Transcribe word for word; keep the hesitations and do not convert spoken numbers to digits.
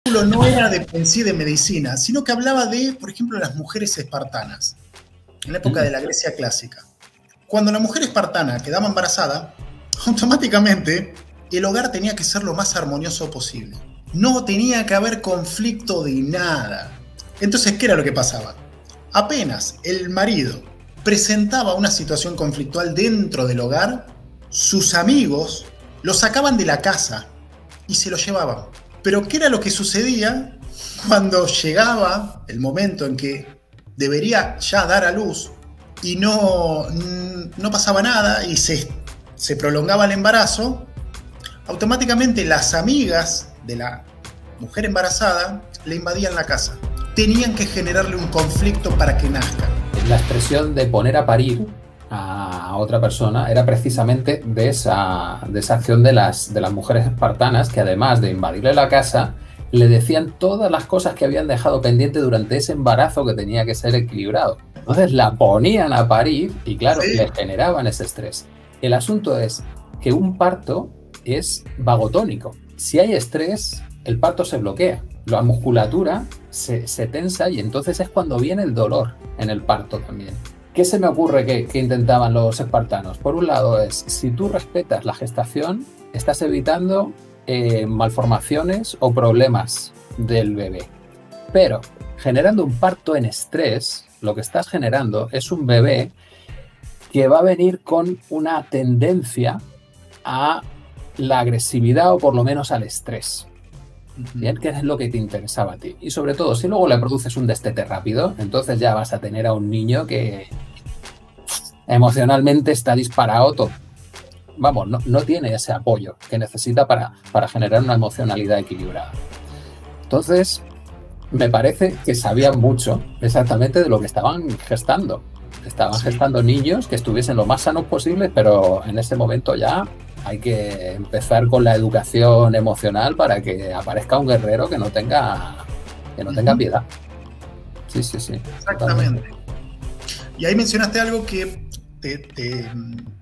artículo no era de, en sí de medicina, sino que hablaba de, por ejemplo, las mujeres espartanas, en la época de la Grecia clásica. Cuando la mujer espartana quedaba embarazada, automáticamente el hogar tenía que ser lo más armonioso posible. No tenía que haber conflicto de nada. Entonces, ¿qué era lo que pasaba? Apenas el marido presentaba una situación conflictual dentro del hogar, sus amigos lo sacaban de la casa y se lo llevaban. Pero ¿qué era lo que sucedía cuando llegaba el momento en que debería ya dar a luz y no, no pasaba nada y se, se prolongaba el embarazo? Automáticamente las amigas de la mujer embarazada le invadían la casa. Tenían que generarle un conflicto para que nazca. La expresión de poner a parir a otra persona era precisamente de esa, de esa acción de las, de las mujeres espartanas, que además de invadirle la casa, le decían todas las cosas que habían dejado pendiente durante ese embarazo que tenía que ser equilibrado. Entonces la ponían a parir y claro, sí, le generaban ese estrés. El asunto es que un parto es vagotónico. Si hay estrés, el parto se bloquea. La musculatura se, se tensa y entonces es cuando viene el dolor en el parto también. ¿Qué se me ocurre que, que intentaban los espartanos? Por un lado es, si tú respetas la gestación, estás evitando eh, malformaciones o problemas del bebé. Pero generando un parto en estrés, lo que estás generando es un bebé que va a venir con una tendencia a la agresividad o por lo menos al estrés. Bien, ¿qué es lo que te interesaba a ti? Y sobre todo, si luego le produces un destete rápido, entonces ya vas a tener a un niño que emocionalmente está disparado todo. Vamos, no, no tiene ese apoyo que necesita para, para generar una emocionalidad equilibrada. Entonces, me parece que sabían mucho exactamente de lo que estaban gestando. Estaban sí. gestando niños que estuviesen lo más sanos posibles, pero en ese momento ya hay que empezar con la educación emocional para que aparezca un guerrero que no tenga, que no tenga piedad. Sí, sí, sí. Exactamente. Totalmente. Y ahí mencionaste algo que te, te,